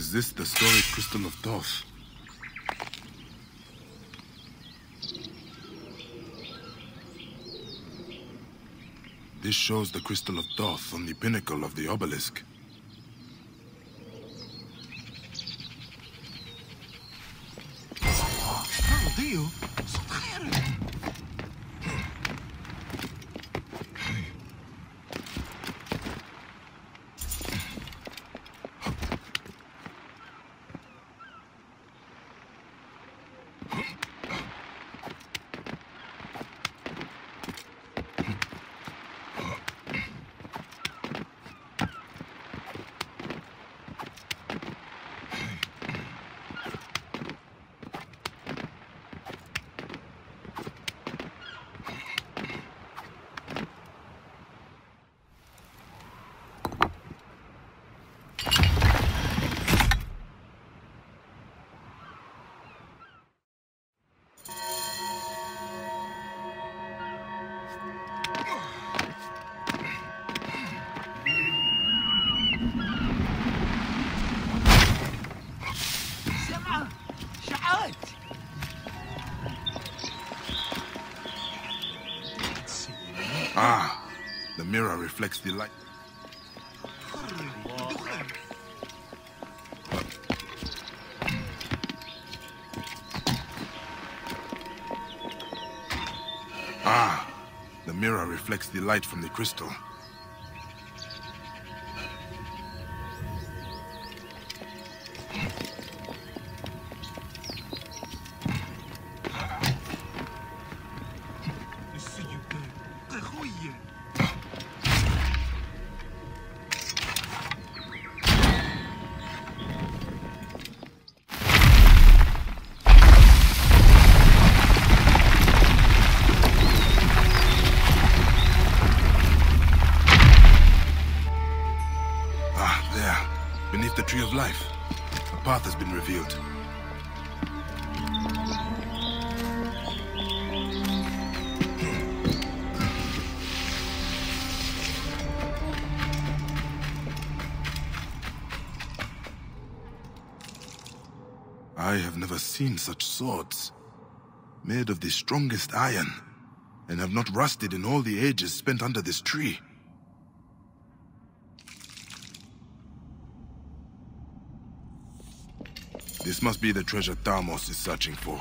Is this the storied crystal of Thoth? This shows the crystal of Thoth on the pinnacle of the obelisk. Ah, the mirror reflects the light. Ah, the mirror reflects the light from the crystal. Beneath the tree of life, a path has been revealed. I have never seen such swords, made of the strongest iron, and have not rusted in all the ages spent under this tree. This must be the treasure Thoth is searching for.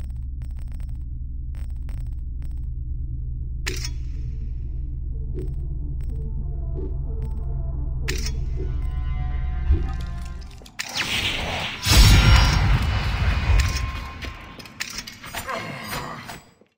You